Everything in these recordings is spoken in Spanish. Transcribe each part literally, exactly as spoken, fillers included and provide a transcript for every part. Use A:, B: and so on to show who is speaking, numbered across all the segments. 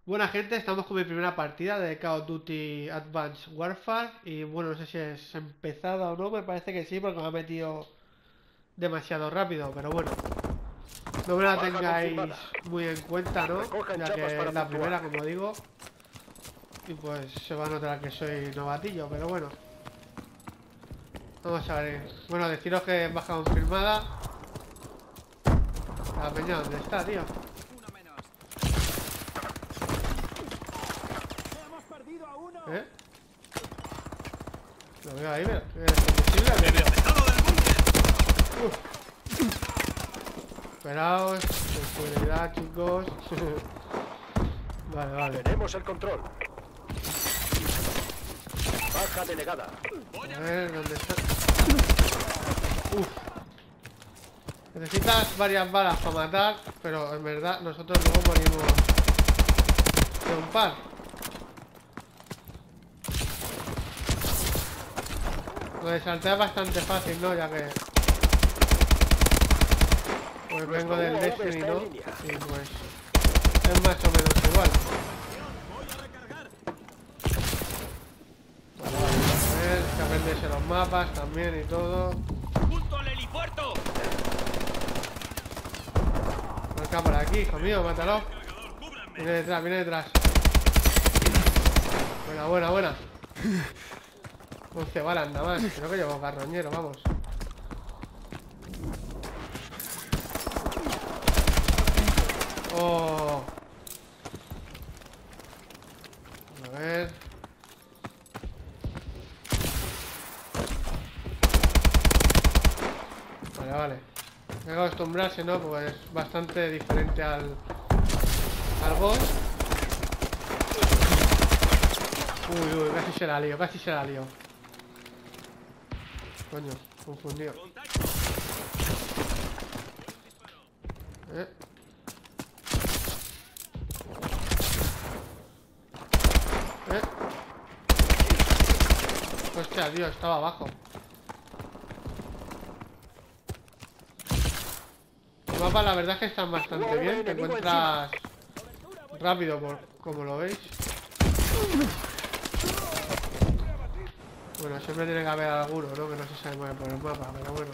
A: Buena gente, estamos con mi primera partida de Call of Duty Advanced Warfare. Y bueno, no sé si es empezada o no, me parece que sí, porque me ha metido demasiado rápido. Pero bueno, no me la
B: Baja
A: tengáis
B: confirmada.
A: muy en cuenta, ¿no?
B: Recojan
A: Ya
B: chapas
A: que es
B: para
A: la
B: puntuar.
A: primera, como digo. Y pues se va a notar que soy novatillo, pero bueno. Vamos a ver. Bueno, deciros que baja confirmada. La peña, ¿dónde está, tío?
C: Uno menos. Hemos perdido a uno.
A: ¿Eh? Lo veo ahí, pero ¿es invisible?
C: ¡Me he dejado del búnker!
A: Uf. Esperaos, seguridad, chicos. Vale, vale.
B: Tenemos el control. Baja denegada.
A: A ver, ¿dónde está? Uf. Necesitas varias balas para matar, pero en verdad nosotros luego morimos de un par. Lo de saltar es bastante fácil, ¿no? Ya que pues vengo del Destiny, ¿no? Y pues es más o menos igual.
C: Voy a recargar.
A: Vale, vale. A ver, que aprenderse los mapas también y todo.
C: Junto al helipuerto.
A: Marca por aquí, hijo mío, mátalo.
C: Cargador, cúbranme.
A: Viene detrás, viene detrás. Buena, buena, buena. once balas nada más. Creo que llevo carroñero, vamos. Oh. A ver. Vale, vale. Hay que acostumbrarse, ¿no? Porque es bastante diferente al... al Ghost. Uy, uy, casi se la lío, casi se la lío. Coño, confundido.
C: Contacto.
A: ¿Eh? ¿Eh? Hostia, tío, estaba abajo. Los mapas la verdad es que están bastante bien. Te encuentras rápido, por como lo veis. Bueno, siempre tiene que haber alguno, ¿no? Que no se sabe mover por el mapa, pero bueno.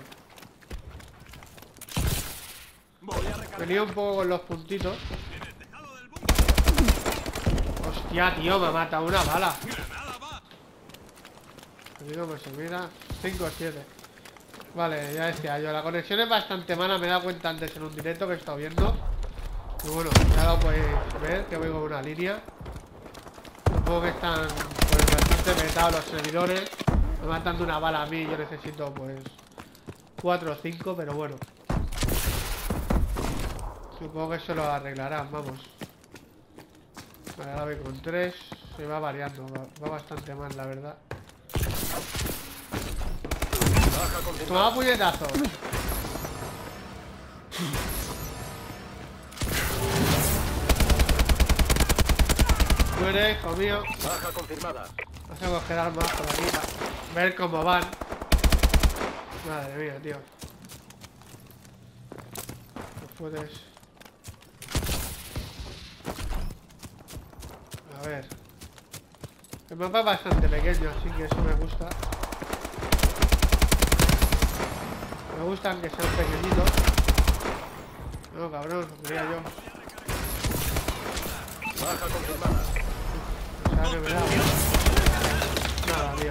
C: Voy a recargar.
A: Venía un poco con los puntitos.
C: Me he dejado del búnker.
A: Hostia, tío, me ha matado una bala.
C: Granada va.
A: Te digo, pues se mira. cinco o siete. Vale, ya decía yo. La conexión es bastante mala. Me he dado cuenta antes en un directo que he estado viendo. Y bueno, ya lo podéis ver que voy con una línea. Supongo que están pues, bastante metados los servidores. Me matan de una bala a mí. Yo necesito pues cuatro o cinco, pero bueno. Supongo que eso lo arreglarán, vamos. Vale, ahora voy con tres. Se va variando, va, va bastante mal, la verdad.
B: Baja confirmada.
A: Toma puñetazo. Muere, hijo mío.
B: Baja confirmada.
A: Vamos a coger armas por aquí para ver cómo van. Madre mía, tío. No puedes. A ver. El mapa es bastante pequeño, así que eso me gusta. Me gustan que sean pequeñitos. No, cabrón, lo quería yo.
B: Baja confirmada.
A: O sea, que me da. Nada, tío.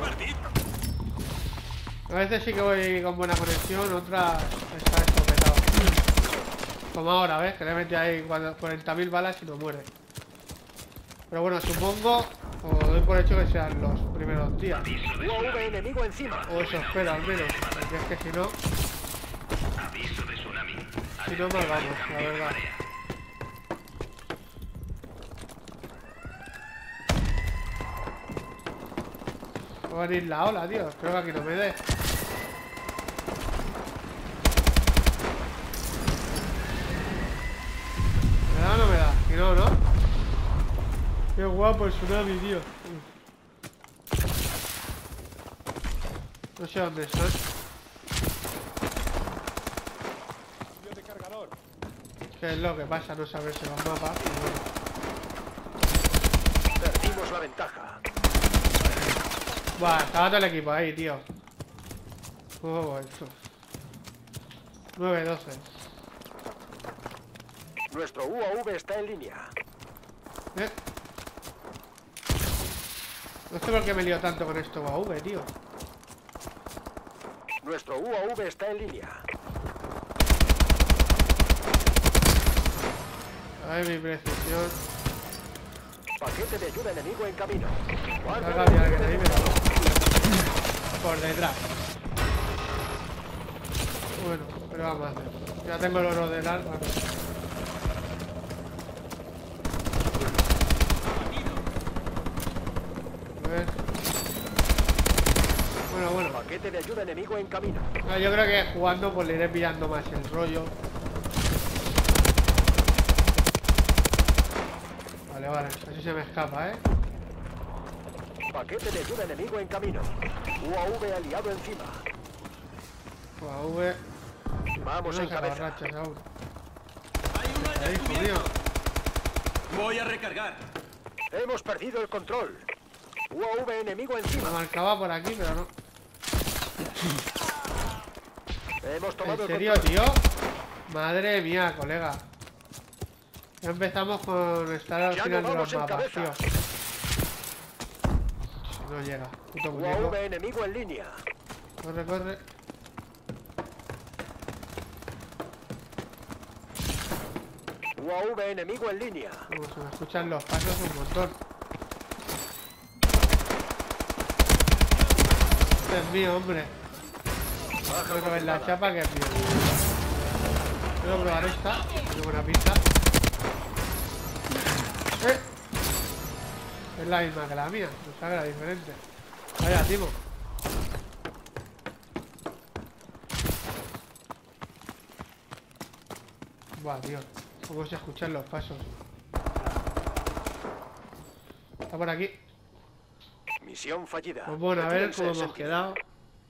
A: A veces sí que voy con buena conexión, otras está escopetado. Como ahora, ¿ves? Que le metí ahí cuarenta mil balas y no muere. Pero bueno, supongo, o doy por hecho que sean los primeros días.
B: U A V enemigo encima.
A: O eso espero al menos. Porque es que si no,
D: Aviso de tsunami.
A: si no mal vamos, la verdad. Va a venir la ola, tío. Espero que aquí no me dé. ¿Me da o no me da? Y no, ¿no? Qué guapo el tsunami, tío. No sé dónde están.
C: Cambio de cargador.
A: ¿Qué es lo que pasa? No saberse los mapas. Pero bueno.
B: ventaja.
A: Buah, estaba todo el equipo ahí, tío. Oh, esto. nueve doce.
B: Nuestro U A V está en línea.
A: ¿Eh? No sé por qué me lío tanto con esto U A V, tío.
B: Nuestro U A V está en línea.
A: A ver mi precisión.
B: Paquete de ayuda enemigo en camino. Guardia
A: Carga
B: de
A: bien que
B: ayuda
A: ahí me
B: enemigo.
A: la por detrás. Bueno, pero vamos a hacer. Ya tengo el oro del arma. A ver. Bueno, bueno.
B: Paquete de ayuda enemigo en camino.
A: Ah, yo creo que jugando pues le iré pillando más el rollo. Vale, vale. Así se me escapa, ¿eh?
B: Paquete de ayuda enemigo en camino. U A V aliado encima.
A: U A V.
B: Vamos
A: No
B: en
A: se
B: cabeza.
A: agarrachas aún.
C: Hay un
A: Ahí, hijo mío.
C: descubierto. Voy a recargar.
B: Hemos perdido el control. U A V enemigo
A: Me
B: encima.
A: marcaba por aquí, pero no.
B: Hemos tomado
A: ¿En
B: el
A: serio,
B: control.
A: tío? Madre mía, colega. Ya empezamos con estar al
B: Ya
A: final
B: no
A: de
B: vamos
A: los
B: en
A: mapas,
B: cabeza.
A: tío. No llega, puto
B: U A
A: muñeco.
B: V enemigo en línea.
A: Corre, corre.
B: U A V enemigo en línea.
A: Vamos, se me escuchan los pasos un montón. Este es mío, hombre.
B: Baja
A: Voy a ver la
B: confirmada.
A: chapa que es mío. Quiero probar esta. Tiene buena pinta. ¡Eh! Es la misma que la mía. No sabe la diferente. Vaya, timo. Buah, tío. ¿Cómo se escuchan los pasos? Está por aquí.
B: Misión fallida.
A: Pues bueno, a ver
B: Retírense
A: cómo
B: en
A: hemos
B: sentido.
A: quedado.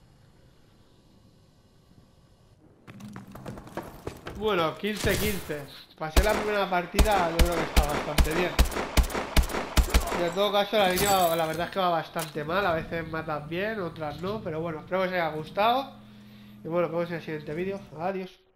A: Bueno, quince quince. Pasé la primera partida, yo creo que está bastante bien. Y en todo caso, la línea, la verdad es que va bastante mal. A veces matas bien, otras no. Pero bueno, espero que os haya gustado. Y bueno, nos vemos en el siguiente vídeo. Adiós.